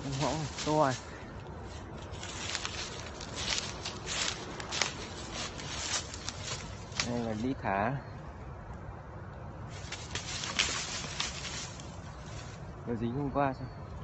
Ngõ to rồi. Đây là đi thả. Vừa dính hôm qua sao?